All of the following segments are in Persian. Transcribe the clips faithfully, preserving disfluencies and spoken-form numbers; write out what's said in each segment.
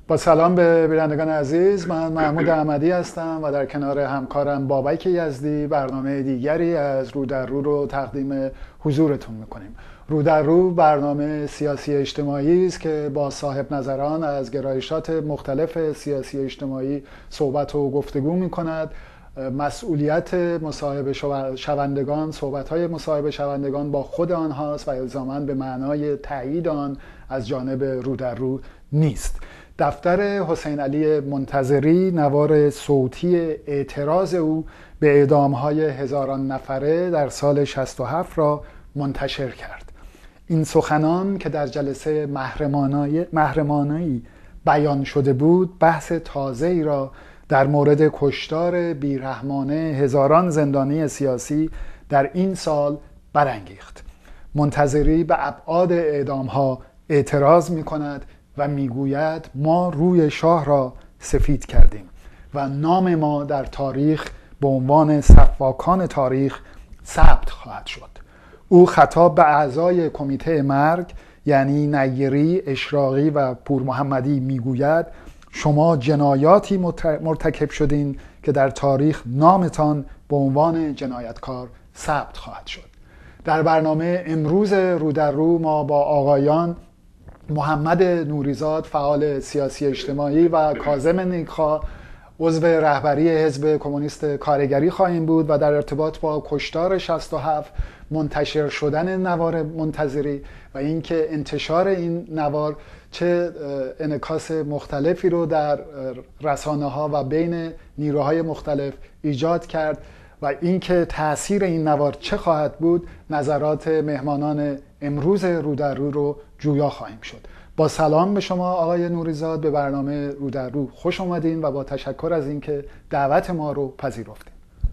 با سلام به بینندگان عزیز، من محمود احمدی هستم و در کنار همکارم بابک یزدی برنامه دیگری از رو در رو رو تقدیم حضورتون میکنیم. رو در رو برنامه سیاسی اجتماعی است که با صاحب نظران از گرایشات مختلف سیاسی اجتماعی صحبت و گفتگو میکند. مسئولیت مصاحبه شوندگان، صحبت‌های مصاحبه شوندگان با خود آنهاست و الزاماً به معنای تایید آن از جانب رو در رو نیست. دفتر حسین علی منتظری نوار صوتی اعتراض او به اعدام‌های هزاران نفره در سال شصت و هفت را منتشر کرد. این سخنان که در جلسه محرمانه‌ای بیان شده بود، بحث تازه‌ای را در مورد کشتار بیرحمانه هزاران زندانی سیاسی در این سال برانگیخت. منتظری به ابعاد اعدام‌ها اعتراض می‌کند و میگوید ما روی شاه را سفید کردیم و نام ما در تاریخ به عنوان سفاکان تاریخ ثبت خواهد شد. او خطاب به اعضای کمیته مرگ یعنی نیری، اشراقی و پور محمدی میگوید شما جنایاتی مرتکب شدین که در تاریخ نامتان به عنوان جنایتکار ثبت خواهد شد. در برنامه امروز رو در رو ما با آقایان محمد نوریزاد، فعال سیاسی اجتماعی، و کاظم نیکخواه، عضو رهبری حزب کمونیست کارگری خواهیم بود و در ارتباط با کشتار شصت و هفت، منتشر شدن نوار منتظری و اینکه انتشار این نوار چه انعکاس مختلفی رو در رسانه ها و بین نیروهای مختلف ایجاد کرد و اینکه تأثیر این نوار چه خواهد بود، نظرات مهمانان امروز رو در رو رو جویا خواهیم شد. با سلام به شما آقای نوریزاد، به برنامه رو در رو خوش اومدین و با تشکر از اینکه دعوت ما رو پذیرفتین.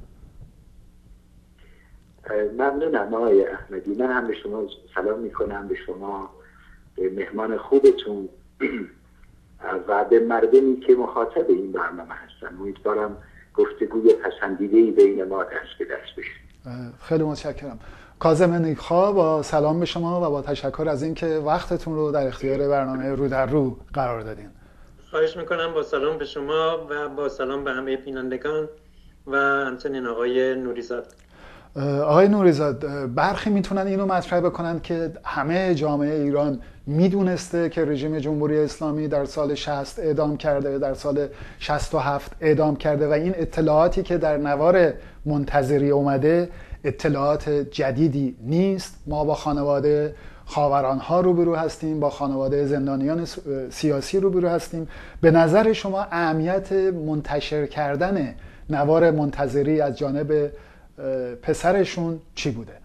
ممنونم آقای احمدی. من هم به شما سلام میکنم، به شما، به مهمان خوبتون و به مردمی که مخاطب این برنامه هستن. امیدوارم گفتگوی پسندیده‌ای بین ما دست به دست بشه. خیلی متشکرم. کاظم نیکخواه، با سلام به شما و با تشکر از اینکه وقتتون رو در اختیار برنامه رو در رو قرار دادین. خواهش میکنم. با سلام به شما و با سلام به همه بینندگان و همچنین آقای نوریزاد. آقای نوریزاد، برخی میتونن اینو مطرح بکنن که همه جامعه ایران میدونسته که رژیم جمهوری اسلامی در سال شصت اعدام کرده، در سال شصت و هفت اعدام کرده و این اطلاعاتی که در نوار منتظری اومده اطلاعات جدیدی نیست. ما با خانواده خاورانها روبرو هستیم، با خانواده زندانیان سیاسی روبرو هستیم. به نظر شما اهمیت منتشر کردن نوار منتظری از جانب پسرشون چی بوده؟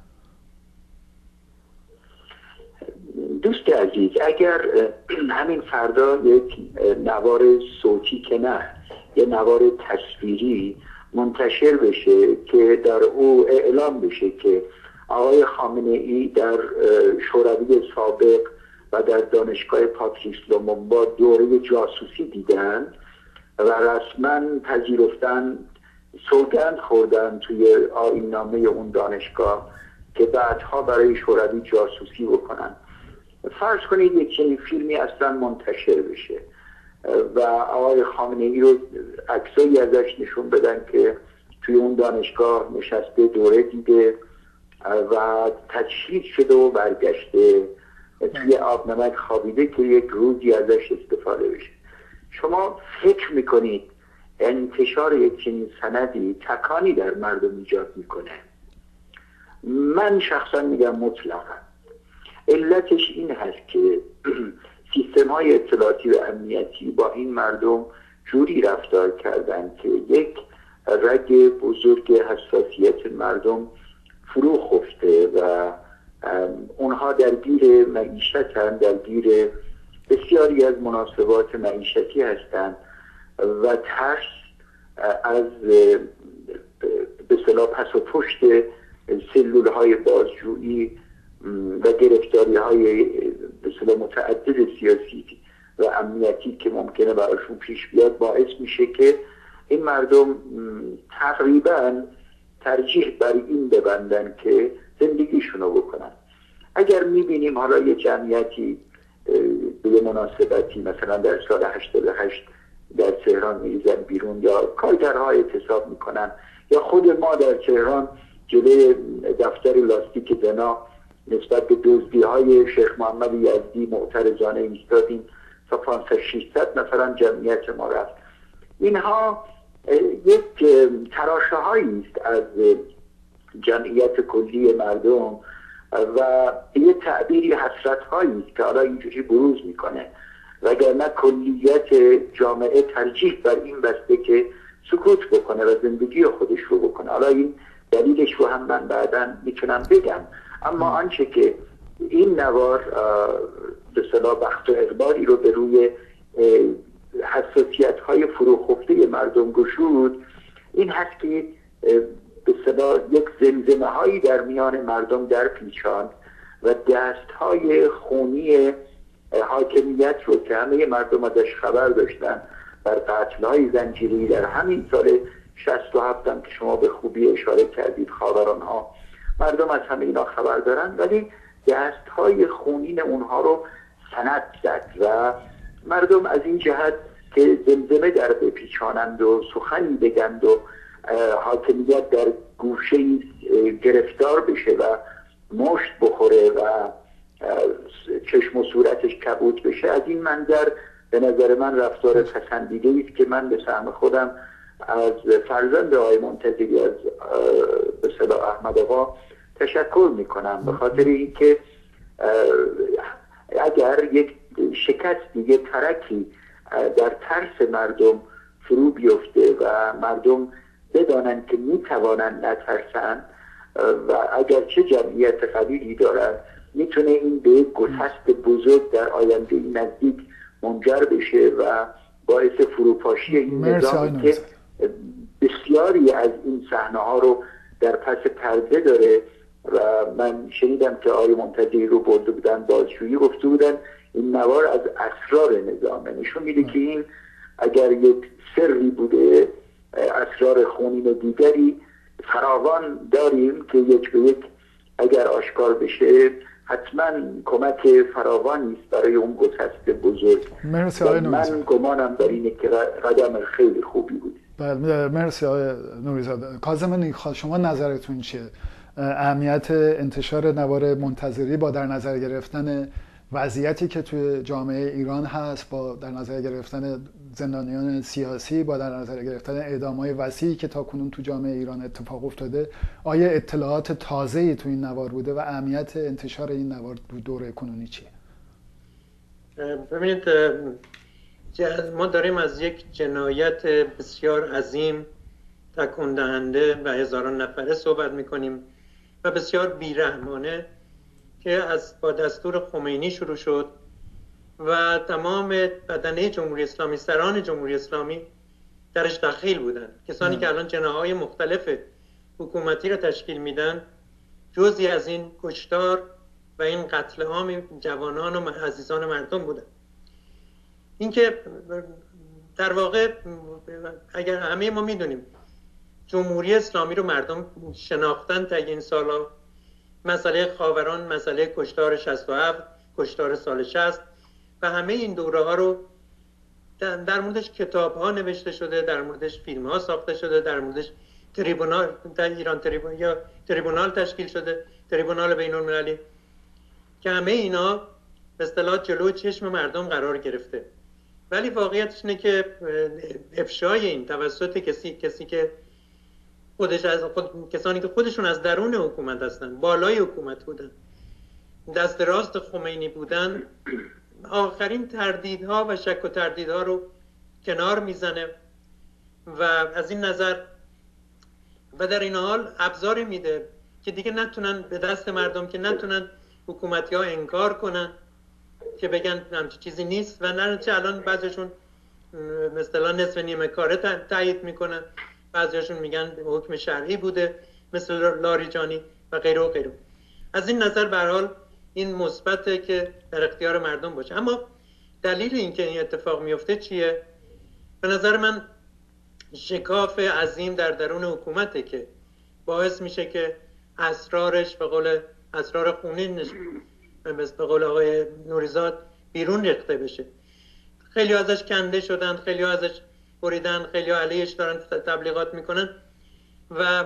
دوست عزیز، اگر همین فردا یک نوار صوتی که نه، یه نوار تصویری منتشر بشه که در او اعلام بشه که آقای خامنه ای در شوروی سابق و در دانشگاه پاتریس لومونبا دوره جاسوسی دیدن و رسما پذیرفتن، سوگند خوردن توی آیین نامه اون دانشگاه که بعدها برای شوروی جاسوسی بکنن. فرض کنید یک چنین فیلمی اصلا منتشر بشه و آقای خامنه ای رو عکسایی ازش نشون بدن که توی اون دانشگاه نشسته، دوره دیده و تجهیز شده و برگشته، توی آب نمک خوابیده که یک روزی ازش استفاده بشه. شما فکر میکنید انتشار یک چنین سندی تکانی در مردم ایجاد میکنه؟ من شخصا میگم مطلقا. علتش این هست که سیستم های اطلاعاتی و امنیتی با این مردم جوری رفتار کردن که یک رگ بزرگ حساسیت مردم فرو خفته و اونها درگیر معیشتن، درگیر بسیاری از مناسبات معیشتی هستند و ترس از به اصطلاح پس و پشت سلول های بازجویی و گرفتاری های به اصطلاح متعدد سیاسی و امنیتی که ممکنه براشون پیش بیاد باعث میشه که این مردم تقریبا ترجیح بر این ببندن که زندگیشونو بکنن. اگر میبینیم حالا یه جمعیتی به مناسبتی مثلا در سال هشتاد و هشت در تهران میریزن بیرون یا کارگرها اعتصاب میکنن، یا خود ما در تهران جلوی دفتر لاستیک بنا نسبت به دزدی های شیخ محمد یزدی معترضانه ایستادیم تا پانصد ششصد نفران جمعیت ما رفت. اینها یک تراشه هایی است از جمعیت کلی مردم و یه تعبیری حسرت هایی است که حالا اینجوری بروز میکنه، وگرنه کلیت جامعه ترجیح بر این بسته که سکوت بکنه و زندگی خودش رو بکنه. حالا این دلیلش رو هم من بعدا میتونم بگم، اما آنچه که این نوار به اصطلاح بخت و اقبالی رو به روی حساسیت های فروخفته مردم گشود، این هست که به اصطلاح یک زمزمه هایی در میان مردم در پیچاند و دست های خونی حاکمیت رو که همه مردم ازش خبر داشتن بر قتل های زنجیری در همین سال شصت و هفت هم که شما به خوبی اشاره کردید، خاوران ها، مردم از همه اینا خبر دارن، ولی دست های خونین اونها رو سند زد و مردم از این جهت که زمزمه در بپیچانند و سخنی بگند و حاکمیت در گوشه گرفتار بشه و مشت بخوره و چشم و صورتش کبود بشه، از این منظر به نظر من رفتار پسندیده است که من به سهم خودم از فرزند آقای منتظری، از به اصطلاح احمد آقا تشکر میکنم، به خاطر اینکه اگر یک شکستی، یک ترکی در ترس مردم فرو بیفته و مردم بدانند که میتوانند نترسند و اگر چه جمعیت قوی دارند، میتونه این به یک گسست بزرگ در آینده نزدیک منجر بشه و باعث فروپاشی این نظامی که بسیاری از این صحنه ها رو در پس پرده داره. و من شنیدم که آقای منتظری رو برده بودن بازجویی، گفته بودن این نوار از اسرار نظامه، نشون میده که این اگر یک سری بوده، اسرار خونین دیگری فراوان داریم که یک به یک اگر آشکار بشه حتما کمک فراوانی است برای اون گسست بزرگ. مرسی آقای نوریزاده. من گمانم در اینه که قدم خیلی خوبی بود. بله مرسی آقای نوریزاده. کاظم نیکخواه، شما نظرتون چیه؟ اهمیت انتشار نوار منتظری با در نظر گرفتن وضعیتی که توی جامعه ایران هست، با در نظر گرفتن زندانیان سیاسی، با در نظر گرفتن اعدام‌های وسیعی که تاکنون تو جامعه ایران اتفاق افتاده، آیا اطلاعات تازه‌ای تو این نوار بوده و اهمیت انتشار این نوار تو دوره کنونی چیه؟ ببینید، ما داریم از یک جنایت بسیار عظیم، تکان دهنده و هزاران نفره صحبت می‌کنیم و بسیار بیرحمانه که از با دستور خمینی شروع شد و تمام بدنه جمهوری اسلامی، سران جمهوری اسلامی درش دخیل بودن. کسانی ام. که الان جناح‌های مختلف حکومتی را تشکیل میدن جزئی از این کشتار و این قتل عام جوانان و عزیزان مردم بودن. اینکه در واقع اگر همه ما میدونیم جمهوری اسلامی رو مردم شناختن تا این سالا، مسئله خاوران، مسئله کشتار شصت و هفت، کشتار سال شصت و همه این دوره ها رو در موردش کتاب ها نوشته شده، در موردش فیلم ها ساخته شده، در موردش تریبونال در ایران تریبون یا تریبونال تشکیل شده، تریبونال بین المللی، که همه اینا به اصطلاح جلوی چشم مردم قرار گرفته. ولی واقعیتش اینه که افشای این توسط کسی کسی که خودش از خود، کسانی که خودشون از درون حکومت هستن، بالای حکومت بودن، دست راست خمینی بودن، آخرین تردیدها و شک و تردیدها رو کنار میزنه و از این نظر و در این حال ابزاری میده که دیگه نتونن به دست مردم، که نتونن حکومتی ها انکار کنن که بگن همچی چیزی نیست و نه چه الان بعضیشون مثلا نصف نیمه کاره تایید میکنن، بعضیشون میگن حکم شرعی بوده مثل لاریجانی و غیره و غیره. از این نظر به هر حال این مثبته که در اختیار مردم باشه. اما دلیل اینکه این اتفاق میفته چیه؟ به نظر من شکاف عظیم در درون حکومته که باعث میشه که اسرارش، به قول اسرار خونینش، به قول آقای نوریزاد، بیرون ریخته بشه. خیلی ازش کنده شدن، خیلی ازش بریدن، خیلی علیهش دارن تبلیغات میکنن و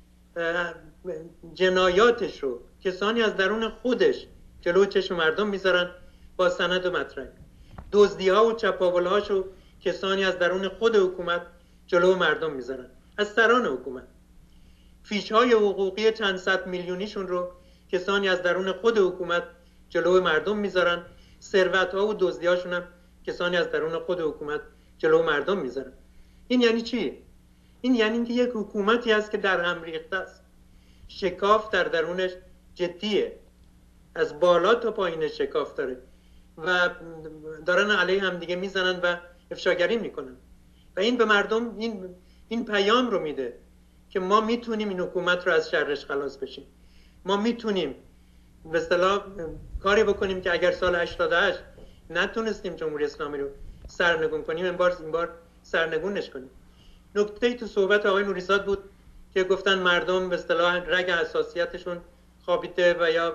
جنایاتش رو کسانی از درون خودش جلو چشم مردم میذارن با سند و مدرک. دزدی ها و چپاول هاشو کسانی از درون خود حکومت جلو مردم میذارن، از سران حکومت. فیش های حقوقی چند صد میلیونیشون رو کسانی از درون خود حکومت جلو مردم میذارن. ثروت ها و دزدی هاشون هم کسانی از درون خود حکومت جلو مردم میذارن. این یعنی چی؟ این یعنی اینکه یک حکومتی هست که در هم ریخته است. شکاف در درونش جدیه، از بالا تا پایین شکاف داره و دارن علیه هم دیگه میزنن و افشاگری میکنن و این به مردم این این پیام رو میده که ما میتونیم این حکومت رو از شرش خلاص بشیم. ما میتونیم به اصطلاح کاری بکنیم که اگر سال هشتاد و هشت نتونستیم جمهوری اسلامی رو سرنگون کنیم، این بار این بار سرنگونش کنیم. نکته تو صحبت آقای نوریزاد بود که گفتن مردم به اصطلاح رگ حساسیتشون خوابیده و یا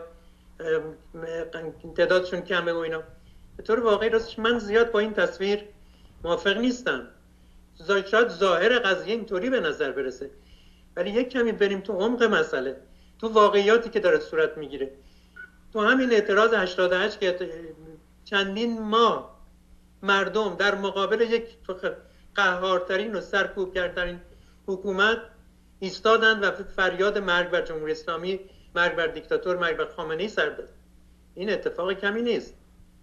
تعدادشون کمه و اینا. به طور واقعی راستش من زیاد با این تصویر موافق نیستم. شاید ظاهر قضیه اینطوری به نظر برسه، ولی یک کمی بریم تو عمق مسئله، تو واقعیاتی که داره صورت میگیره. تو همین اعتراض هشتاد و هشت که چندین ماه مردم در مقابل یک قهارترین و سرکوب کردترین حکومت ایستادن و فریاد مرگ بر جمهوری اسلامی، مرگ بر دیکتاتور، مرگ بر خامنه‌ای سر داد. این اتفاق کمی نیست.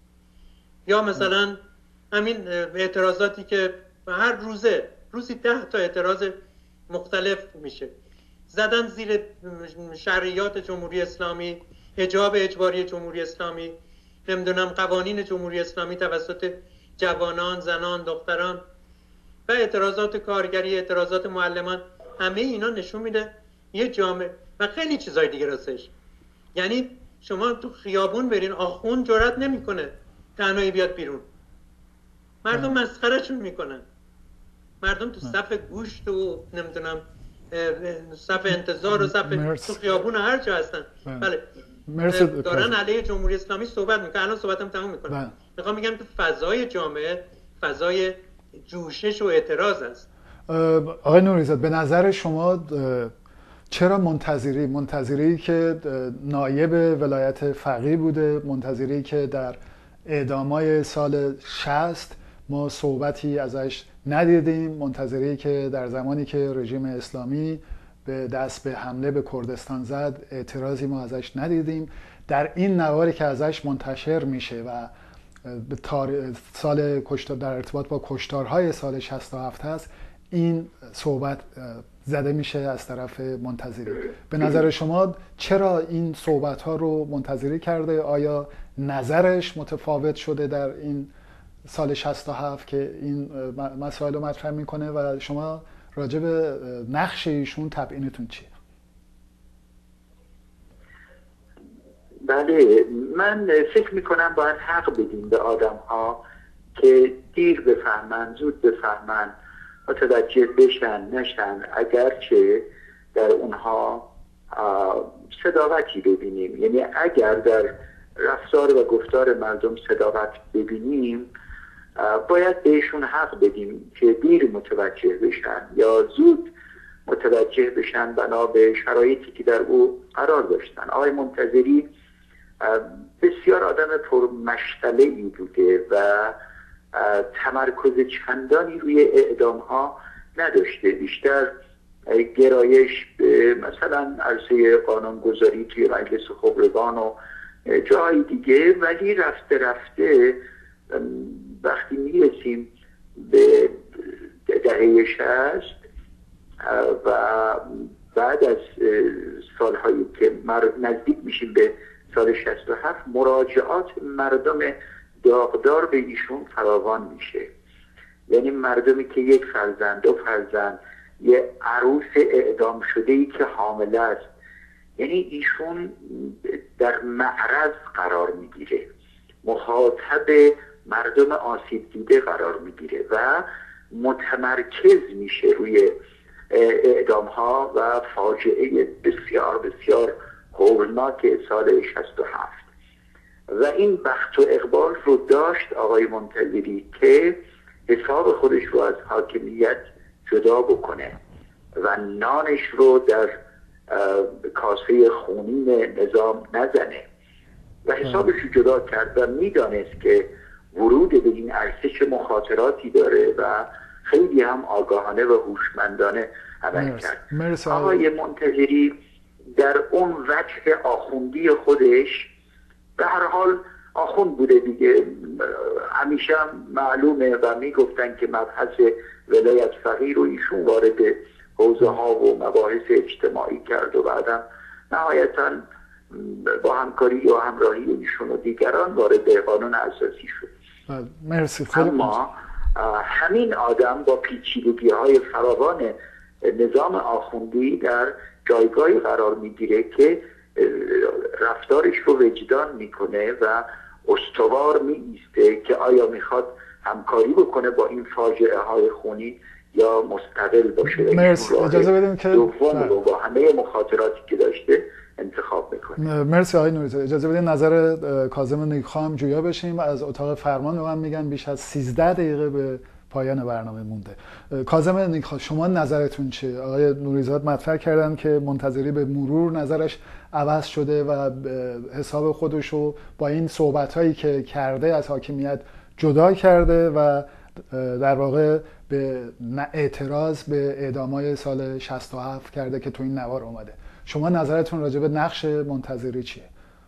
یا مثلا همین اعتراضاتی که هر روزه روزی ده تا اعتراض مختلف میشه، زدن زیر شرعیات جمهوری اسلامی، حجاب اجباری جمهوری اسلامی، نمیدونم قوانین جمهوری اسلامی توسط جوانان، زنان، دختران و اعتراضات کارگری، اعتراضات معلمان. همه اینا نشون میده یه جامعه و خیلی چیزای دیگه راستش. یعنی شما تو خیابون برین، آخوند جرئت نمیکنه تنهایی بیاد بیرون، مردم مسخرهشون میکنن. مردم تو صف گوشت و نمیدونم صف انتظار و صف تو خیابون هر جا هستن. بله دارن علیه جمهوری اسلامی صحبت میکنن. الان صحبتم تموم میکنم. میخوام میگم تو فضای جامعه فضای جوشش و اعتراض است. آقای نوریزاد، به نظر شما چرا منتظری منتظری که نایب ولایت فقیه بوده، منتظری که در اعدامای سال شصت ما صحبتی ازش ندیدیم، منتظری که در زمانی که رژیم اسلامی به دست به حمله به کردستان زد اعتراضی ما ازش ندیدیم، در این نواری که ازش منتشر میشه و به سال کشتار در ارتباط با کشتارهای سال شصت و هفت هست، این صحبت زده میشه از طرف منتظری. به نظر شما چرا این صحبت ها رو منتظری کرده؟ آیا نظرش متفاوت شده در این سال شصت و هفت که این مسائل رو مطرح میکنه و شما راجع به نقش ایشون تبیینتون چیه؟ بله، من فکر میکنم باید حق بدیم به آدم ها که دیر بفهمن، زود بفهمن، متوجه بشن نشن، اگرچه در اونها صداقتی ببینیم. یعنی اگر در رفتار و گفتار مردم صداقت ببینیم، باید بهشون حق بدیم که دیر متوجه بشن یا زود متوجه بشن بنا به شرایطی که در او قرار داشتن. آقای منتظری بسیار آدم پرمشغله‌ای بوده و تمرکز چندانی روی اعدام ها نداشته، بیشتر گرایش به مثلا عرصه قانونگذاری توی مجلس خبرگان و جاهای دیگه. ولی رفته رفته وقتی میرسیم به دهه شصت و بعد از سالهایی که نزدیک میشیم به سال شصت و هفت، مراجعات مردم داغدار به ایشون فراوان میشه. یعنی مردمی که یک فرزند، دو فرزند، یه عروس اعدام شده ای که حامله است، یعنی ایشون در معرض قرار میگیره، مخاطب مردم آسیب دیده قرار میگیره و متمرکز میشه روی اعدام ها و فاجعه بسیار بسیار هولناک سال شصت و هفت. و این بخت و اقبال رو داشت آقای منتظری که حساب خودش رو از حاکمیت جدا بکنه و نانش رو در کاسه خونین نظام نزنه و حسابش رو جدا کرد و میدانست که ورود به این عرصه چه مخاطراتی داره و خیلی هم آگاهانه و هوشمندانه عمل کرد. آقای منتظری در اون وجه آخوندی خودش به هر حال آخوند بوده دیگه، همیشه معلومه و میگفتن که مبحث ولایت فقیه رو ایشون وارد حوزه ها و مباحث اجتماعی کرد و بعدم نهایتاً با همکاری و همراهی ایشون و دیگران وارد قانون اساسی شد. مرسی. اما همین آدم با پیچیدگی های فراوان نظام آخوندی در جایگاهی قرار میگیره که رفتارش رو وجدان میکنه و استوار میایسته که آیا میخواد همکاری بکنه با این فاجعه های خونی یا مستقل باشه. مرسی. اجازه بدیم که دوم رو با همه مخاطراتی که داشته انتخاب میکنه. مرسی آقای نوریزاده. اجازه بدین نظر کاظم نیکخواه هم جویا بشیم. از اتاق فرمان رو هم میگن بیش از سیزده دقیقه به پایان برنامه مونده. کاظم نیکخواه شما نظرتون چیه؟ آقای نوریزاده مطرح کردن که منتظری به مرور نظرش عوض شده و حساب خودشو با این صحبت‌هایی که کرده از حاکمیت جدا کرده و در واقع به اعتراض به اعدام‌های سال شصت و هفت کرده که تو این نوار اومده. شما نظرتون راجع به نقش منتظری چیه؟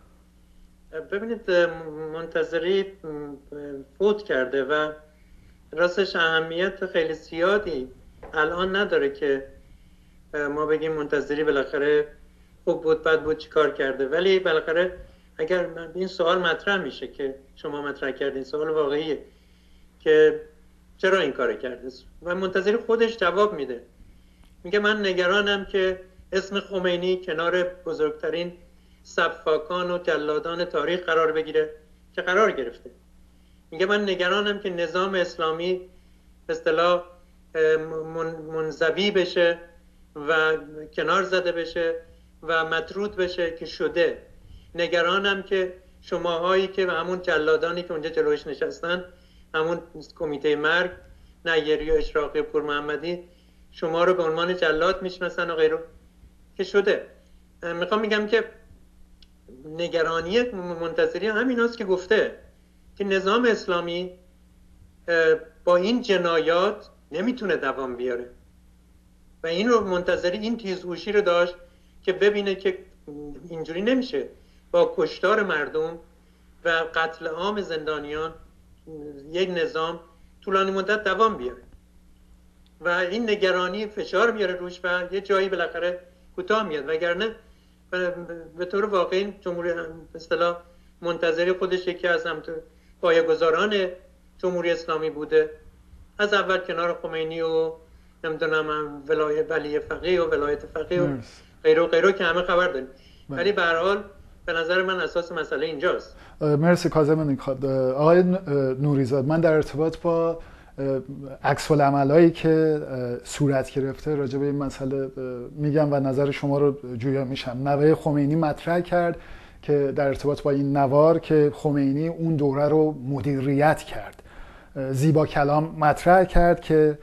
ببینید منتظری فوت کرده و راستش اهمیت خیلی زیادی الان نداره که ما بگیم منتظری بالاخره خوب بود بد بود چی کار کرده، ولی بالاخره اگر این سوال مطرح میشه که شما مطرح کردین، سوال واقعیه که چرا این کار کرده و منتظری خودش جواب میده. میگه من نگرانم که اسم خمینی کنار بزرگترین سفاکان و جلادان تاریخ قرار بگیره که قرار گرفته. میگه من نگرانم که نظام اسلامی به اصطلاح منزوی بشه و کنار زده بشه و مطرود بشه که شده. نگرانم که شماهایی که همون جلادانی که اونجا جلوش نشستن، همون کمیته مرگ نیری و اشراقی پور محمدی، شما رو به عنوان جلاد میشناسن و غیره که شده. میخوام میگم که نگرانی منتظری همین هست که گفته که نظام اسلامی با این جنایات نمیتونه دوام بیاره و این رو منتظری این تیزهوشی رو داشت که ببینه که اینجوری نمیشه با کشتار مردم و قتل عام زندانیان یک نظام طولانی مدت دوام بیاره و این نگرانی فشار میاره روش و یه جایی بالاخره کوتاه میاد، وگرنه به طور واقعی جمهوری به اصطلاح منتظری خودش یکی از هم پایه‌گذاران جمهوری اسلامی بوده، از اول کنار خمینی و نمیدونم ولایت ولی فقیه و ولایت فقیه و غیره و غیره که همه خبر داریم، ولی به هر حال به نظر من اساس مسئله اینجاست. مرسی کاظم نیکخواه. آقای نوریزاده، من در ارتباط با عکس العملایی که صورت گرفته راجع به این مسئله میگم و نظر شما رو جویا میشم. نوه خمینی مطرح کرد که در ارتباط با این نوار که خمینی اون دوره رو مدیریت کرد. زیبا کلام مطرح کرد که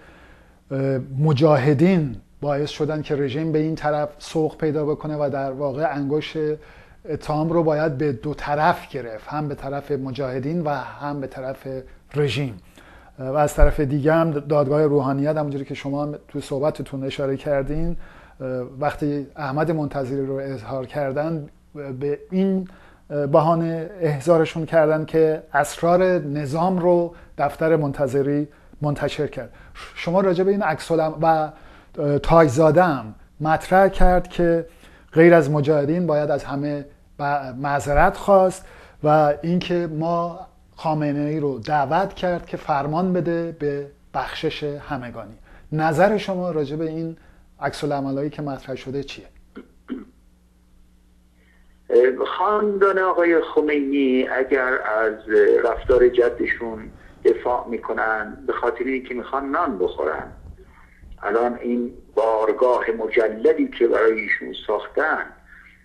مجاهدین باعث شدن که رژیم به این طرف سوق پیدا بکنه و در واقع انگشت اتهام رو باید به دو طرف گرفت، هم به طرف مجاهدین و هم به طرف رژیم. و از طرف دیگه هم دادگاه روحانیت، همونجوری که شما تو صحبتتون اشاره کردین، وقتی احمد منتظری رو اظهار کردن به این بهانه احضارشون کردن که اسرار نظام رو دفتر منتظری منتشر کرد. شما راجع به این عکس و تاجزاده هم مطرح کرد که غیر از مجاهدین باید از همه معذرت خواست و اینکه ما خامنه‌ای رو دعوت کرد که فرمان بده به بخشش همگانی. نظر شما راجع به این عکس العملایی که مطرح شده چیه؟ خاندان آقای خمینی اگر از رفتار جدشون دفاع میکنن به خاطر اینکه میخوان نان بخورن، الان این بارگاه مجلدی که برای ایشون ساختن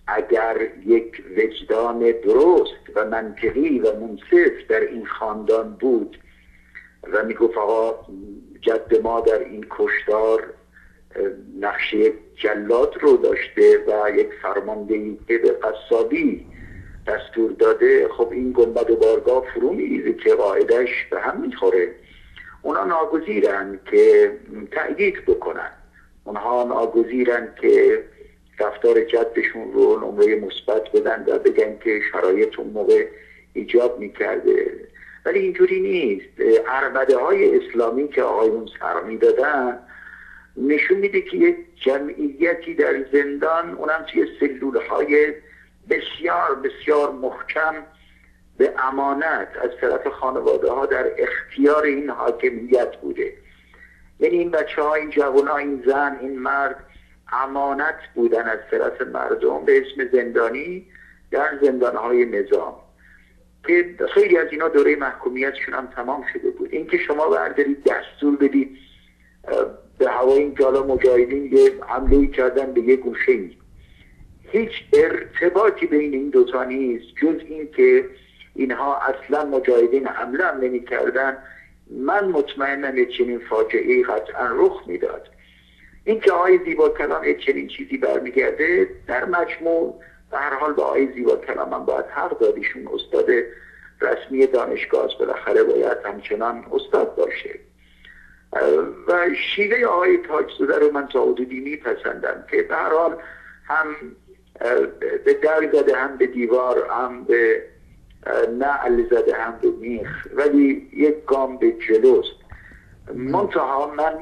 اگر یک وجدان درست و منطقی و منصف در این خاندان بود و میگفت آقا جد ما در این کشتار نقشه جلاد رو داشته و یک فرماندهی که به قصابی دستور داده، خب این گنبد و بارگاه فرو میریزه که قاعدش به هم میخوره. اونا ناگزیرن که تأیید بکنن، اونها ناگزیرن که رفتار جدشون رو نمره مثبت بدن و بگن که شرایط اون موقع ایجاب میکرده، ولی اینجوری نیست. عربده های اسلامی که آقایون سر میدادن نشون میده که یک جمعیتی در زندان، اونم توی سلول های بسیار بسیار محکم به امانت از طرف خانواده ها در اختیار این حاکمیت بوده. یعنی این بچه ها، این جوان ها، این زن، این مرد امانت بودن از طرف مردم به اسم زندانی در زندان های نظام که خیلی از اینا دوره محکومیتشون هم تمام شده بود. این که شما بردارید دستور بدید به هوای این جالا مجاهدین یه حمله‌ای کردن به یه گوشه‌ای، هیچ ارتباطی بین این دوتا نیست جز این که اینها اصلا مجاهدین حمله هم نمی کردن. من مطمئنم چنین فاجعه‌ای قطعا رخ میداد. این که آقای زیبا کلام چنین چیزی برمیگرده در مجموع، به هر حال با آقای زیبا کلام هم باید حق دادیشون، استاد رسمی دانشگاه است، بالاخره باید همچنان استاد باشه. و شیوه آقای تاج‌زاده رو من تا حدودی میپسندم که به هر حال هم به در زده، هم به دیوار، هم به نعل زده، هم به میخ، ولی یک گام به جلوست. منتها من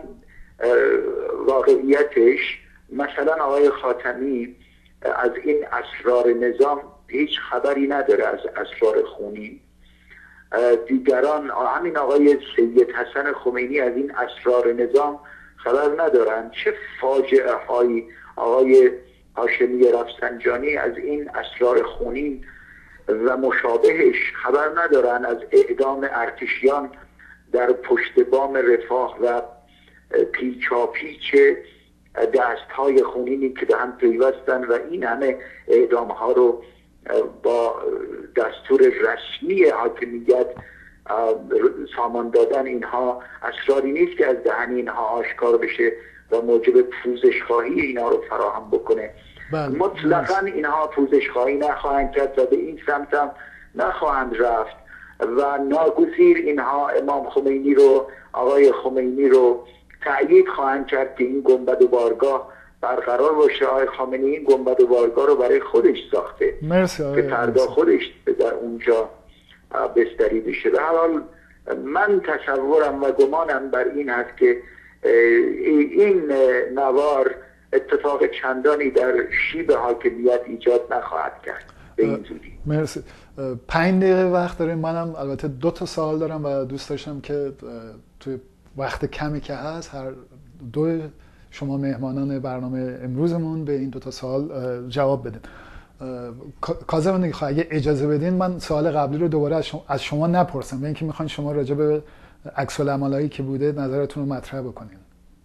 واقعیتش مثلا آقای خاتمی از این اسرار نظام هیچ خبری نداره، از اسرار خونی. دیگران، همین آقای سید حسن خمینی از این اسرار نظام خبر ندارن. چه فاجعه هایی آقای هاشمی رفسنجانی از این اسرار خونین و مشابهش خبر ندارن، از اعدام ارتشیان در پشت بام رفاه و پیچاپیچ دست های خونینی که به هم پیوستن و این همه اعدام ها رو با دستور رسمی حاکمیت سامان دادن. اینها اسراری نیست که از دهن اینها آشکار بشه و موجب پوزش خواهی اینا رو فراهم بکنه. مطلقا اینها پوزش خواهی نخواهند کرد و به این سمت هم نخواهند رفت و ناگزیر اینها امام خمینی رو، آقای خمینی رو تأیید خواهند کرد که این گنبد و بارگاه برقرار باشه. آقای خامنه‌ای این گنبد و بارگاه رو برای خودش ساخته که فردا خودش در اونجا بستری بشه. به هر حال من تصورم و گمانم بر این هست که این نوار اتفاق چندانی در شیب حاکمیت ایجاد نخواهد کرد به این زودی. مرسی. پنج دقیقه وقت داریم. منم البته دو تا سوال دارم و دوست داشتم که توی وقت کمی که هست هر دو شما مهمانان برنامه امروزمون به این دو تا سوال جواب بدین. کاظم نگیخوا اگه اجازه بدین من سوال قبلی رو دوباره از شما, از شما نپرسم، به اینکه میخواین شما راجع به عکس العملایی که بوده نظرتون رو مطرح بکنین.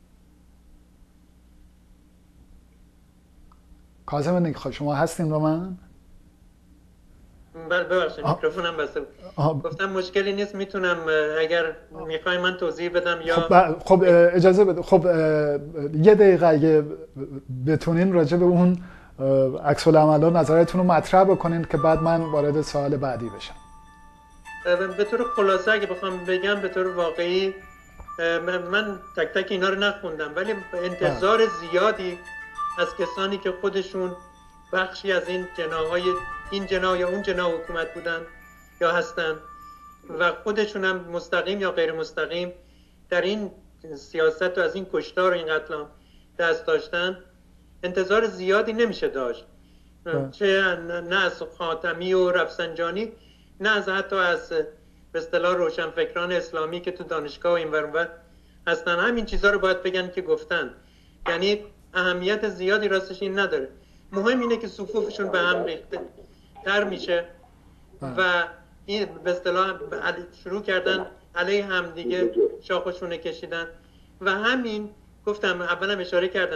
کاظم نگیخوا شما هستین رو من؟ بله ببخشید میکروفونم بسته بود. گفتم مشکلی نیست، میتونم اگر میخوای من توضیح بدم یا خب, خب اجازه بده. خب یه دقیقه اگه بتونین راجع به اون عکس العملا نظرتون رو مطرح بکنین که بعد من وارد سوال بعدی بشم. به طور خلاصه اگه بخوام بگم به طور واقعی من تک تک اینا رو نخوندم ولی انتظار زیادی از کسانی که خودشون بخشی از این جناهای این جناح یا اون جناح حکومت بودن یا هستن و خودشون هم مستقیم یا غیر مستقیم در این سیاست و از این کشتار و این قتل دست داشتن، انتظار زیادی نمیشه داشت. چه نه از خاتمی و رفسنجانی، نه از حتی از به اصطلاح روشنفکران اسلامی که تو دانشگاه و این ور اون ور هستن. همین چیزا رو باید بگن که گفتن، یعنی اهمیت زیادی راستش این نداره. مهم اینه که صفوفشون به هم ریخته تر میشه و این به اصطلاح شروع کردن علیه همدیگه شاخشونه کشیدن و همین گفتم اولم اشاره کردم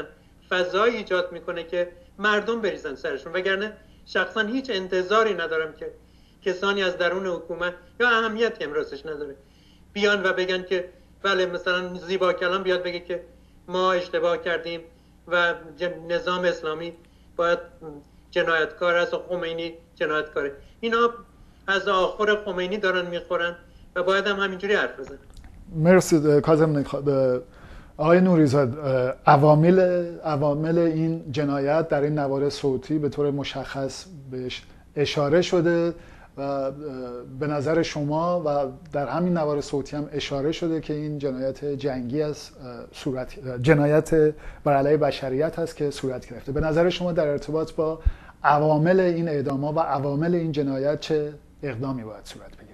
فضایی ایجاد میکنه که مردم بریزن سرشون، وگرنه شخصا هیچ انتظاری ندارم که کسانی از درون حکومت یا اهمیتی هم راستش نداره بیان و بگن که بله مثلا زیبا کلام بیاد بگه که ما اشتباه کردیم و نظام اسلامی باید جنایتکار است و خمینی جنایتکاره. اینا از آخر خمینی دارن میخورن و باید هم همینجوری حرف بزنن. مرسی کاظم. آقای نوریزاد، عوامل عوامل این جنایت در این نوار صوتی به طور مشخص بهش اشاره شده و به نظر شما و در همین نوار صوتی هم اشاره شده که این جنایت جنگی است، صورت جنایت بر علیه بشریت هست که صورت گرفته. به نظر شما در ارتباط با عوامل این اعدام‌ها و عوامل این جنایت چه اقدامی باید صورت بگیره؟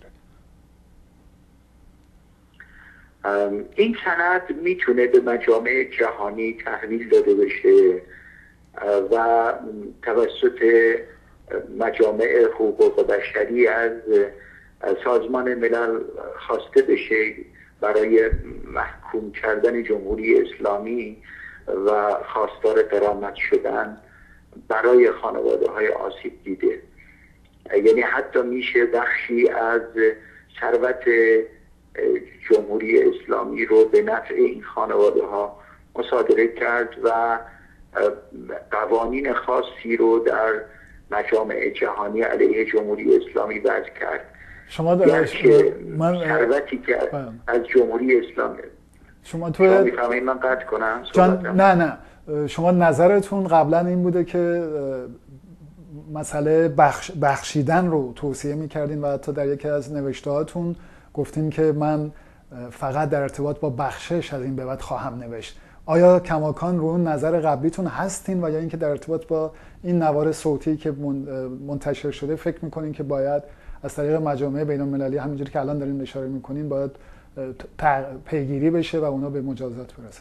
این سند میتونه به مجامع جهانی تحویل داده بشه و توسط مجامع حقوق بشری از سازمان ملل خواسته بشه برای محکوم کردن جمهوری اسلامی و خواستار غرامت شدن برای خانواده های آسیب دیده. یعنی حتی میشه بخشی از ثروت جمهوری اسلامی رو به نفع این خانواده ها مصادره کرد و قوانین خاصی رو در مجامع جهانی علیه جمهوری اسلامی وضع کرد. شما در من ثروتی که از جمهوری اسلامی شما تو میفهمید من قطع کنم جان... نه نه شما نظرتون قبلا این بوده که مسئله بخش... بخشیدن رو توصیه میکردین و حتی در یکی از نوشته هاتون گفتین که من فقط در ارتباط با بخشش از این به بعد خواهم نوشت. آیا کماکان رو اون نظر قبلیتون هستین و یا اینکه در ارتباط با این نوار صوتی که منتشر شده فکر میکنین که باید از طریق مجامع بین المللی همینجوری که الان دارین اشاره میکنین باید پیگیری بشه و اونا به مجازات برسن؟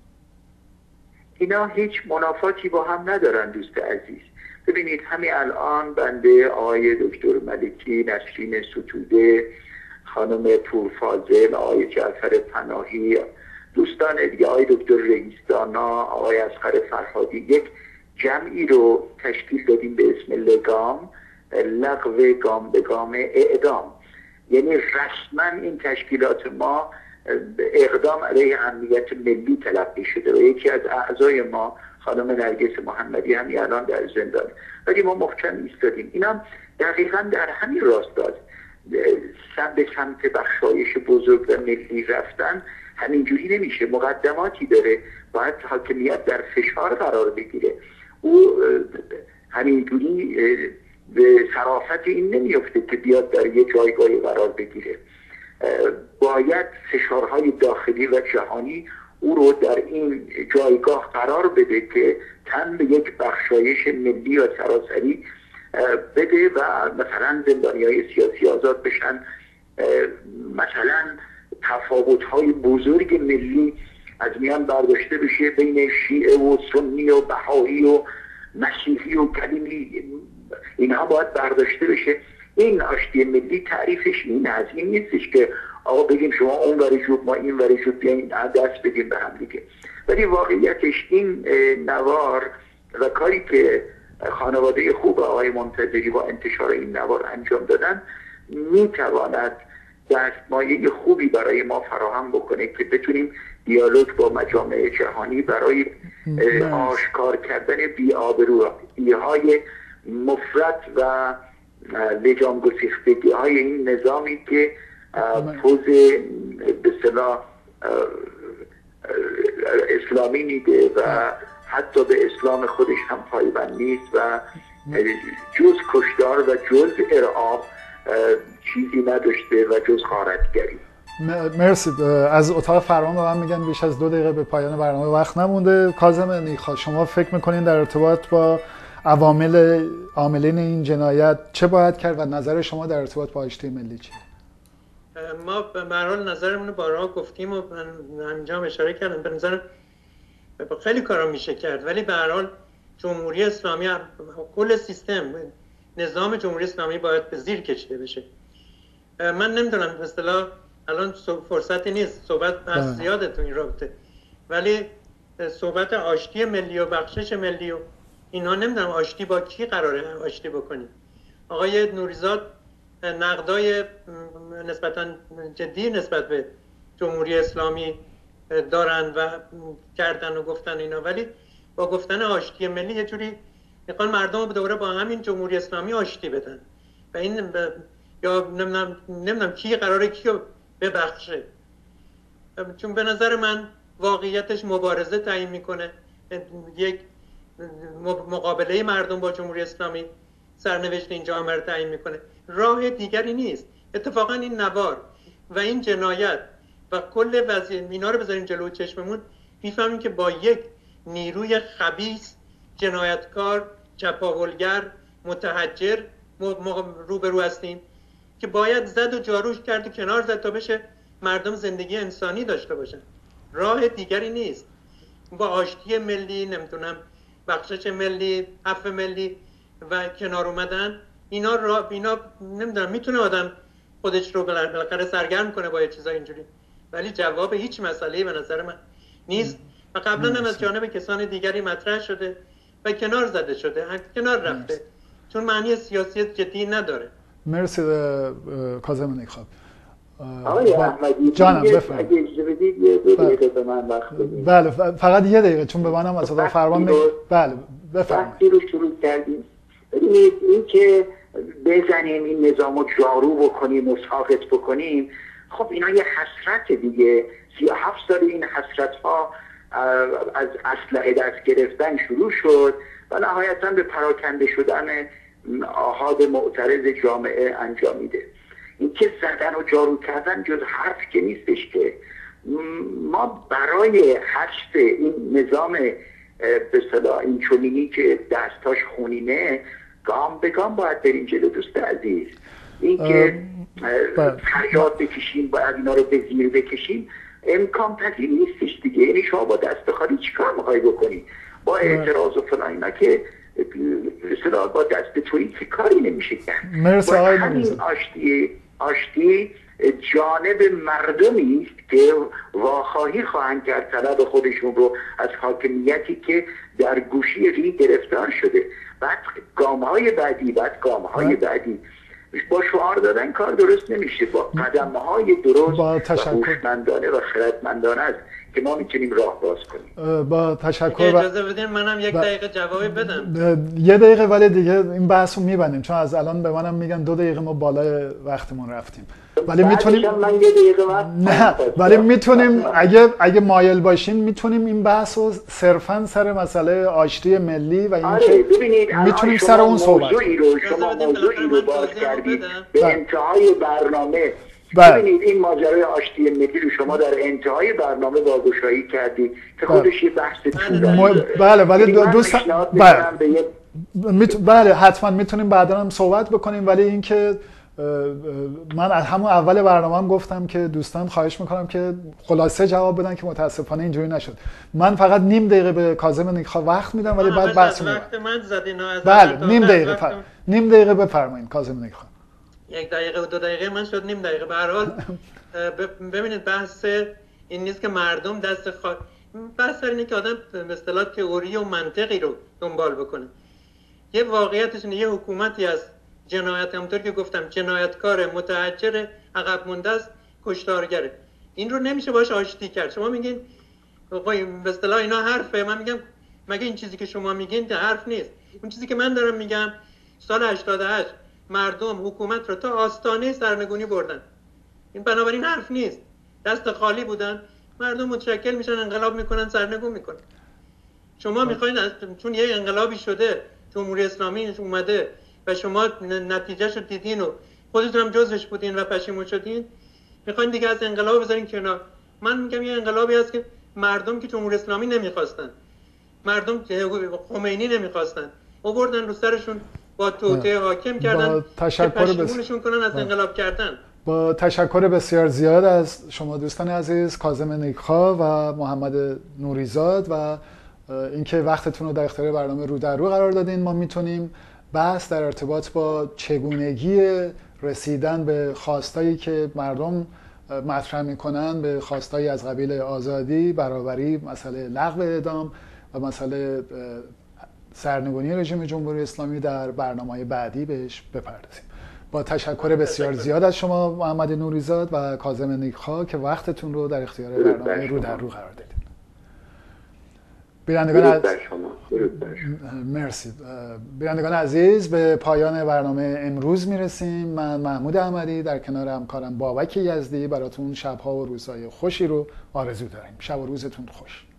اینا هیچ منافاتی با هم ندارن دوست عزیز. ببینید همین الان بنده آقای دکتر ملکی، نسرین ستوده، خانم پورفاضل، آقای جعفر پناهی، دوستان دیگه، آقای دکتر رئیس‌دانا، آقای اصغر فرهادی، یک جمعی رو تشکیل دادیم به اسم لگام، لغو گام به گام اعدام. یعنی رسما این تشکیلات ما اقدام علیه امنیت ملی تلقی شده و یکی از اعضای ما خانم نرگس محمدی همین الان در زندان، ولی ما محکم ایستادیم. اینا دقیقا در همین راستاست. به سمت بخشایش بزرگ و ملی رفتن همینجوری نمیشه، مقدماتی داره، باید حاکمیت در فشار قرار بگیره. او همینجوری به صرافت این نمیفته که بیاد در یه جایگاهی قرار بگیره. باید فشارهای داخلی و جهانی او رو در این جایگاه قرار بده که تن به یک بخشایش ملی و سراسری بده و مثلا زندانیای سیاسی آزاد بشن، مثلا تفاوت‌های بزرگ ملی از میان برداشته بشه بین شیعه و سنی و بهایی و مسیحی و کلیمی، اینها باید برداشته بشه. این آشتی ملی تعریفش این از این نیستش که آقا بگیم شما اون وری شد ما این وری شد بیاین دست بدیم به هم دیگه، ولی واقعیتش این نوار و کاری که خانواده خوب آقای منتظری با انتشار این نوار انجام دادن میتواند دستمایه خوبی برای ما فراهم بکنه که بتونیم دیالوگ با مجامع جهانی برای آشکار کردن بی‌آبرویی‌های مفرط و لجام گسیختگی های این نظامی که پوز به اصطلاح اسلامی میده و حتی به اسلام خودش هم پایبند نیست و جز کشتار و جز ارعاب چیزی نداشته و جز غارتگری. مرسی. از اتاق فرمان به من میگن بیش از دو دقیقه به پایان برنامه وقت نمونده. کاظم نیخا، شما فکر میکنین در ارتباط با عوامل عاملین این جنایت چه باید کرد و نظر شما در ارتباط با آشتی ملی چیه؟ ما به هر حال نظرمون رو بارها گفتیم و انجام اشاره کردم. به نظر خیلی کارا میشه کرد، ولی به هر حال جمهوری اسلامی کل سیستم نظام جمهوری اسلامی باید به زیر کشیده بشه. من نمیدونم به اصطلاح الان فرصتی نیست صحبت از زیاده تو این رابطه، ولی صحبت آشتی ملی و بخشش ملی و اینا، نمیدونم آشتی با کی قراره آشتی بکنیم. آقای نوریزاد نقدای نسبتا جدی نسبت به جمهوری اسلامی دارن و کردن و گفتن اینا، ولی با گفتن آشتی ملی یه جوری میخوان مردم رو دوباره با همین جمهوری اسلامی آشتی بدن و این ب... یا نمیدونم نمیدونم کی قراره کیو ببخشه، چون به نظر من واقعیتش مبارزه تعیین میکنه، یک مقابله مردم با جمهوری اسلامی سرنوشت این جامعه رو تعیین میکنه، راه دیگری نیست. اتفاقا این نوار و این جنایت و کل وضعیت اینا رو بذاریم جلو چشممون، میفهمیم که با یک نیروی خبیث، جنایتکار، چپاولگر، متحجر روبرو هستیم که باید زد و جاروش کرد و کنار زد تا بشه مردم زندگی انسانی داشته باشن. راه دیگری نیست. با آشتی ملی، نمیتونم بخشش ملی، عفو ملی و کنار اومدن، اینا را اینا نمیدونم میتونه آدم خودش رو بالاخره سرگرم کنه با یه چیزای اینجوری، ولی جواب هیچ مسئله‌ای به نظر من نیست و قبلا هم از جانب کسان دیگری مطرح شده و کنار زده شده، کنار رفته، چون معنی سیاسی جدی نداره. مرسی کاظم نیکخواب. آقای احمدی جانم اگه بفرمایید. اجازه بدید یه دو دقیقه به من وقت بدید. بله فقط یه دقیقه، چون به منم از فرمان می... بله بفرمایید. وقتی رو شروع کردیم، ببینید این که بزنیم این نظامو جارو بکنیم و ساقط بکنیم، خب اینا یه حسرت دیگه. سی و هفت سال این حسرت ها از اسلحه دست گرفتن شروع شد و نهایتا به پراکنده شدن آحاد معترض جامعه انجامیده. این که زدن و جارو کردن جز حرف که نیستش که ما برای حشد این نظام به اصطلاح این چنینی که دستاش خونینه گام به گام باید بریم جلو. دوست عزیز، این که فریاد بکشیم باید اینا رو به زیر بکشیم امکان پذیر نیستش دیگه. یعنی شما با دست خالی چیکار میخوای بکنی؟ با اعتراض و فلان اینا که مثلا با دست تویی که کاری نمیشه کرد. مرسی آقای نوریزاد. همین آشتی آشتی جانب مردمی است که واخواهی خواهند کرد طلب خودشون رو از حاکمیتی که در گوشی ری گرفتار شده. بعد گام‌های بعدی بعد گام‌های بعدی با شعار دادن کار درست نمیشه، با قدم‌های درست با و هوشمندانه و خردمندانه است که ما میتونیم راه باز کنیم. با تشکر. اجازه بدین منم یک دقیقه جوابی بدم. یه دقیقه، ولی دیگه این بحث رو میبندیم چون از الان به منم میگن دو دقیقه ما بالای وقتمون رفتیم. ولی میتونیم من یه دقیقه وقت نه ولی میتونیم اگه اگه مایل باشین میتونیم این بحث رو صرفا سر مسئله آشتی ملی و اینکه میتونیم سر اون صحبت کنیم. شما موضوعی رو باز کردید به انتهای برنامه. بله. ببینید این ماجرای آشتی ملی رو شما در انتهای برنامه واگشایی کردید که خودش یه بحث طولانی. بله ولی دوستان بله میت... بله حتما میتونیم بعدا هم صحبت بکنیم، ولی اینکه من از همون اول برنامه هم گفتم که دوستان خواهش میکنم که خلاصه جواب بدن که متاسفانه اینجوری نشد. من فقط نیم دقیقه به کاظم نیکخواه وقت میدم ولی بعد بحث می‌کنم. وقت من زدین از بله نیم دقیقه فر... نیم دقیقه بفرمایید کاظم نیکخواه. یک دقیقه و دو دقیقه من شد نیم دقیقه. به هر حال ببینید بحث این نیست که مردم دست خواهد، بحث اینه که آدم به اصطلاح تئوری و منطقی رو دنبال بکنه. یه واقعیتش اینه، یه حکومتی هست جنایت، همونطور که گفتم جنایتکار، متحجر، عقب مونده است، کشتارگره. این رو نمیشه باش آشتی کرد. شما میگین به اصطلاح اینا حرفه، من میگم مگه این چیزی که شما میگین حرف نیست؟ اون چیزی که من دارم میگم سال هشتاد و هشت مردم حکومت رو تا آستانه سرنگونی بردن. این بنابراین حرف نیست. دست خالی بودن، مردم متشکل میشن، انقلاب میکنن، سرنگون میکنن. شما میخواین چون یه انقلابی شده، جمهوری اسلامی اومده و شما نتیجهش رو دیدین و خودتون هم جزوش بودین و پشیمون شدین، میخواین دیگه از انقلاب بذارین کنار. من میگم یه انقلابی هست که مردم که جمهوری اسلامی نمیخواستن، مردم که خمینی نمیخواستن، آوردن رو سرشون با توطئه حاکم کردن که پشیمونشون کنن از انقلاب کردن. با تشکر بسیار زیاد از شما دوستان عزیز، کاظم نیکخواه و محمد نوریزاد و اینکه وقتتون رو در اختیار برنامه رو در رو قرار دادین. ما میتونیم بحث در ارتباط با چگونگی رسیدن به خواستایی که مردم مطرح میکنن به خواستایی از قبیل آزادی، برابری، مسئله لغو اعدام و مسئله سرنگونی رژیم جمهوری اسلامی در برنامه‌های بعدی بهش بپردازیم. با تشکر بسیار زیاد از شما محمد نوریزاد و کاظم نیکخواه که وقتتون رو در اختیار برنامه رو در رو قرار دادید. بینندگان از... مرسی. بینندگان عزیز، به پایان برنامه امروز میرسیم. من محمود احمدی در کنار همکارم بابک یزدی براتون شب‌ها و روزهای خوشی رو آرزو داریم. شب و روزتون خوش.